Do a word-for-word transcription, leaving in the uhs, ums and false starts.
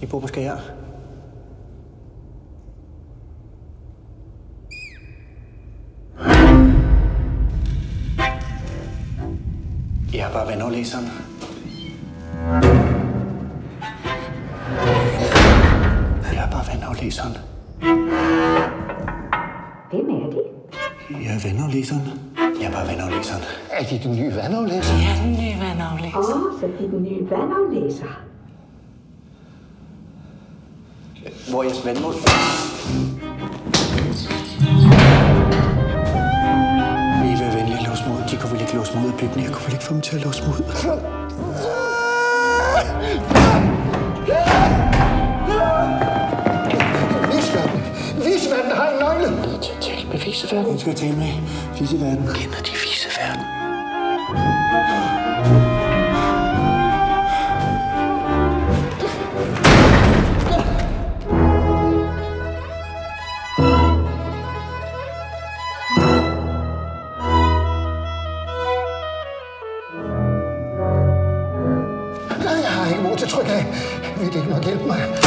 I bor måske her? Jeg er bare venner og læseren. Jeg er bare venner og læseren. Hvem er det? Jeg er venner og læseren. Jeg er bare venner og læseren. Er de den nye vandaflæser? Ja, den nye vandaflæser. Åh, oh, så det er den nye vandaflæser. Hvor er jeres vandmål? Vi vil være venlige at låse mod. De kunne vel ikke låse mod af bygningen. Jeg kunne vel ikke få dem til at låse mod. Viseverden! Viseverden har en nøgle! Jeg skal tale med Viseverden. Jeg skal tale med Viseverden. Kender de Viseverden? Jeg har ikke mod til tryk af. Vil det ikke nok hjælpe mig?